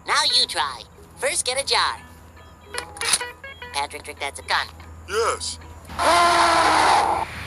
Now you try. First, get a jar. Patrick, that's a gun. Yes.